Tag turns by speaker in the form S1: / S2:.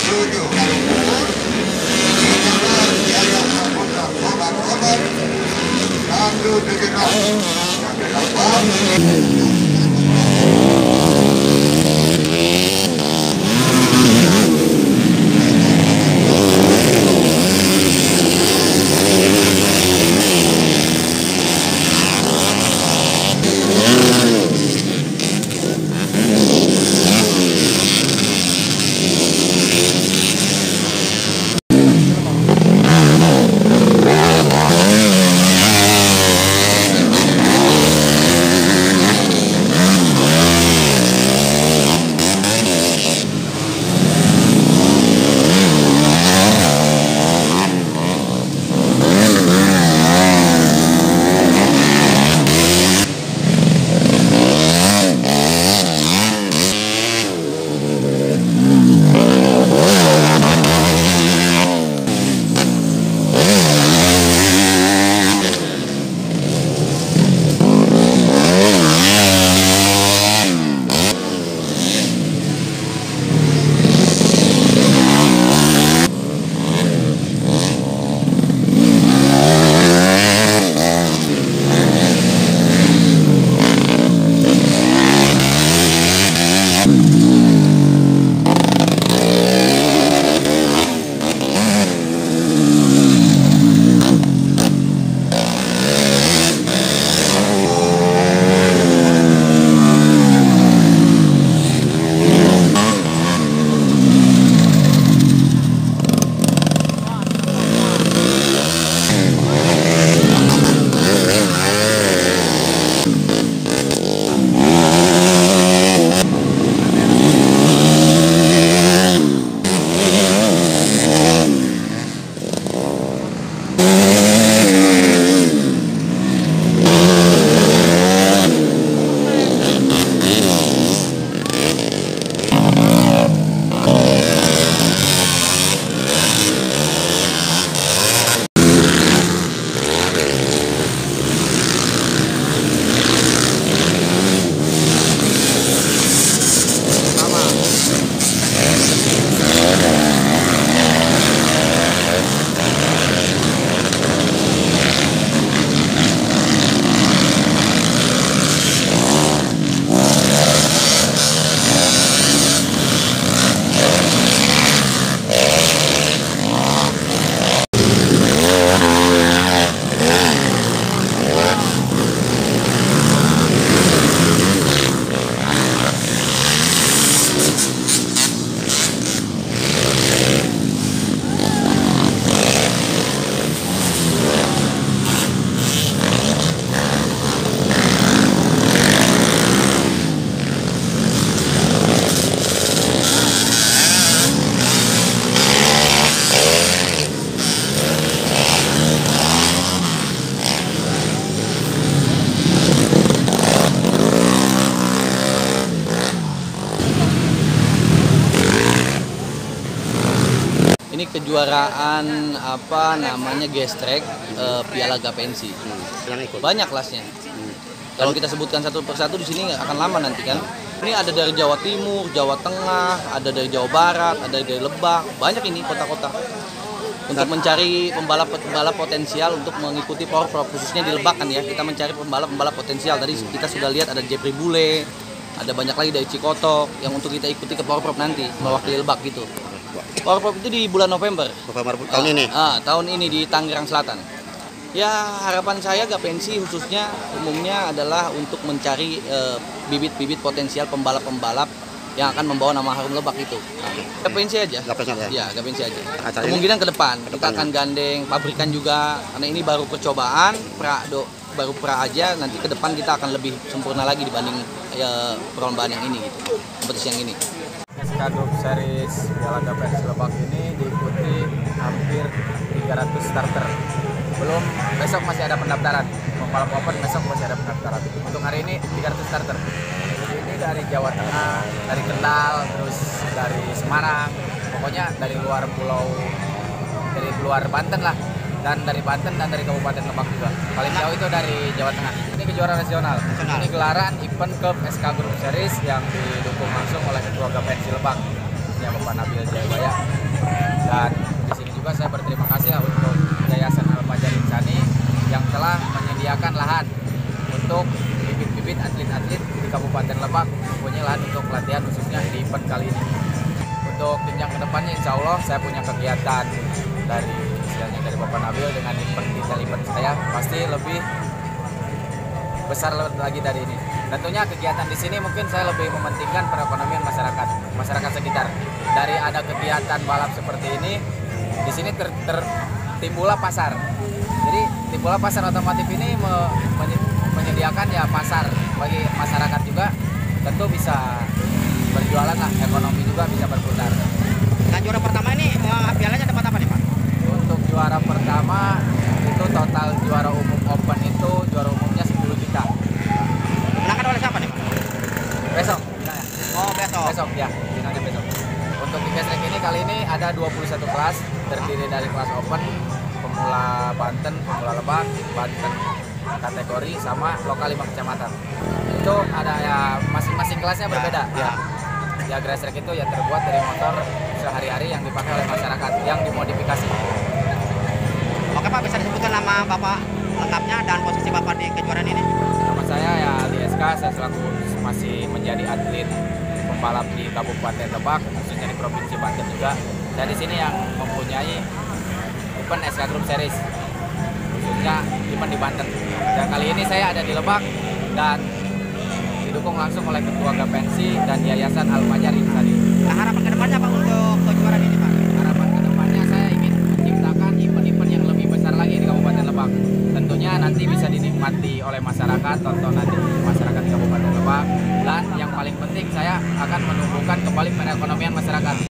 S1: Ini kejuaraan apa namanya gestrek Piala Gapensi. Banyak kelasnya. Kalau kita sebutkan satu persatu di sini akan lama nanti kan. Ini ada dari Jawa Timur, Jawa Tengah, ada dari Jawa Barat, ada dari Lebak. Banyak ini kota-kota. Untuk mencari pembalap-pembalap potensial untuk mengikuti Power Prop, khususnya di Lebak kan ya. Kita mencari pembalap-pembalap potensial. Tadi kita sudah lihat ada Jeffrey Bule, ada banyak lagi dari Cikotok yang untuk kita ikuti ke Power Prop nanti, mewakili Lebak gitu. Power Prop itu di bulan November
S2: tahun ini?
S1: Tahun ini di Tangerang Selatan. Ya harapan saya Gapensi khususnya umumnya adalah untuk mencari bibit-bibit potensial pembalap-pembalap yang akan membawa nama harum Lebak itu. Gapensi aja. Ya, Gapensi aja. Kemungkinan ke depan kita akan gandeng pabrikan juga karena ini baru percobaan, baru pra aja. Nanti ke depan kita akan lebih sempurna lagi dibanding perlombaan yang ini gitu. Kompetisi yang ini.
S3: SK Group Series Piala Gapensi Lebak ini diikuti hampir 300 starter. Belum, besok masih ada pendaftaran. Pembalap Open besok masih ada pendaftaran. Untuk hari ini 300 starter. Ini dari Jawa Tengah, dari Kendal, terus dari Semarang. Pokoknya dari luar pulau, dari luar Banten lah. Dan dari Banten dan dari Kabupaten Lebak juga. Paling jauh itu dari Jawa Tengah. Ini kejuaraan nasional. Ini gelaran event Cup SK Group Series yang didukung langsung oleh Ketua Gapensi Lebak. khususnya Bapak Nabil Jayabaya. Dan di sini juga saya berterima kasih lah untuk Yayasan Al-Fajar Insani yang telah menyediakan lahan untuk bibit-bibit atlet-atlet di Kabupaten Lebak, mempunyai lahan untuk pelatihan khususnya di event kali ini. Untuk jenjang kedepannya, insya Allah saya punya kegiatan dari Bapak Nabil dengan event saya pasti lebih besar lagi dari ini. Tentunya kegiatan di sini mungkin saya lebih mementingkan perekonomian masyarakat sekitar. Dari ada kegiatan balap seperti ini, di sini timbullah pasar. Jadi timbullah pasar otomotif ini menyediakan ya pasar bagi masyarakat juga, tentu bisa berjualan lah, ekonomi juga bisa berputar.
S2: Nah, juara pertama ini pialanya dapat apa nih, Pak?
S3: Untuk juara pertama itu total juara umum Open itu juara umumnya 10 juta.
S2: Menangkan oleh siapa nih, Pak?
S3: Besok.
S2: Oh, besok.
S3: Besok ya, finalnya besok. Untuk di Gestrek ini kali ini ada 21 kelas, terdiri dari kelas Open, pemula Banten, pemula Lebak, Banten kategori sama lokal 5 kecamatan. Itu ada ya masing-masing kelasnya berbeda. Ya Gestrek itu ya terbuat dari motor sehari-hari yang dipakai oleh masyarakat yang dimodifikasi.
S2: Oke, Pak, bisa disebutkan nama Bapak lengkapnya dan posisi Bapak di kejuaraan ini?
S3: Nama saya ya di SK, saya selaku masih menjadi atlet pembalap di Kabupaten Lebak, khususnya di Provinsi Banten juga. Saya di sini yang mempunyai event SK Group Series, khususnya event di Banten. Dan kali ini saya ada di Lebak dan didukung langsung oleh Ketua Gapensi dan Yayasan Al-Fajar Insani.
S2: Nah, harapan kedepannya Pak untuk kejuaraan ini, Pak?
S3: Harapan kedepannya saya ingin menciptakan event-event yang lebih besar lagi di Kabupaten Lebak. Tentunya nanti bisa dinikmati oleh masyarakat, tontonan di masyarakat di Kabupaten Lebak. Dan yang paling penting saya akan menumbuhkan kembali perekonomian masyarakat.